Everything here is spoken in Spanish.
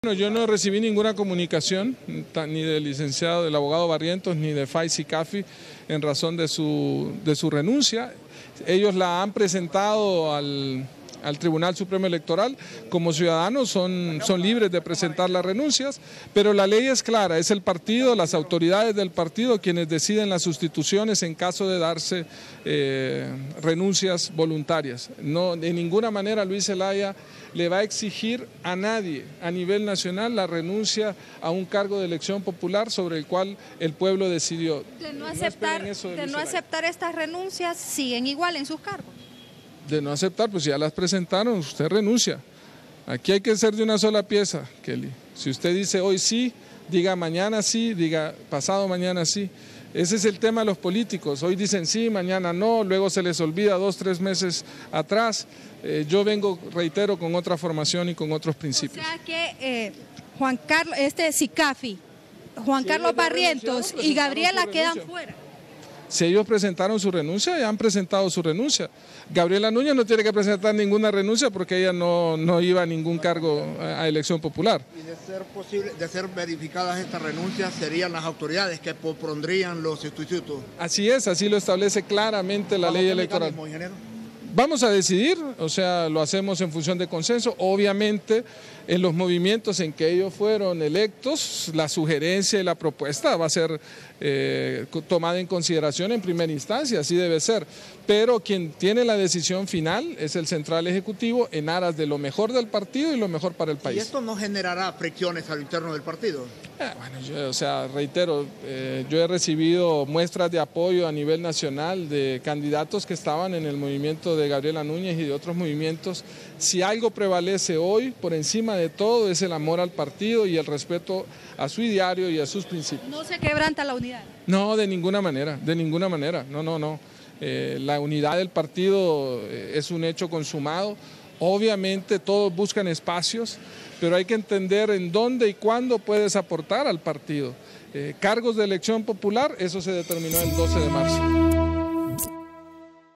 Bueno, yo no recibí ninguna comunicación, ni del licenciado, del abogado Barrientos, ni de Faiz y Cafi, en razón de su renuncia. Ellos la han presentado al Tribunal Supremo Electoral. Como ciudadanos son libres de presentar las renuncias, pero la ley es clara, es el partido, las autoridades del partido quienes deciden las sustituciones en caso de darse renuncias voluntarias. No, de ninguna manera Luis Zelaya le va a exigir a nadie a nivel nacional la renuncia a un cargo de elección popular sobre el cual el pueblo decidió. De no aceptar estas renuncias, siguen igual en sus cargos. De no aceptar, pues ya las presentaron, usted renuncia. Aquí hay que ser de una sola pieza, Kelly. Si usted dice hoy sí, diga mañana sí, diga pasado mañana sí. Ese es el tema de los políticos. Hoy dicen sí, mañana no, luego se les olvida 2 o 3 meses atrás. Yo vengo, reitero, con otra formación y con otros principios. O sea que Juan Carlos, Cafi, Juan Carlos Barrientos y Gabriela quedan fuera. Si ellos presentaron su renuncia, ya han presentado su renuncia. Gabriela Núñez no tiene que presentar ninguna renuncia porque ella no iba a ningún cargo a elección popular. Y de ser verificadas estas renuncias, serían las autoridades que propondrían los sustitutos. Así es, así lo establece claramente la ley electoral. Vamos a decidir, o sea, lo hacemos en función de consenso. Obviamente, en los movimientos en que ellos fueron electos, la sugerencia y la propuesta va a ser tomada en consideración en primera instancia, así debe ser. Pero quien tiene la decisión final es el Central Ejecutivo en aras de lo mejor del partido y lo mejor para el país. ¿Y esto no generará fricciones al interno del partido? Bueno, reitero, yo he recibido muestras de apoyo a nivel nacional de candidatos que estaban en el movimiento de Gabriela Núñez y de otros movimientos. Si algo prevalece hoy, por encima de todo, es el amor al partido y el respeto a su ideario y a sus principios. ¿No se quebranta la unidad? No, de ninguna manera, no. La unidad del partido es un hecho consumado. Obviamente todos buscan espacios, pero hay que entender en dónde y cuándo puedes aportar al partido. Cargos de elección popular, eso se determinó el 12 de marzo.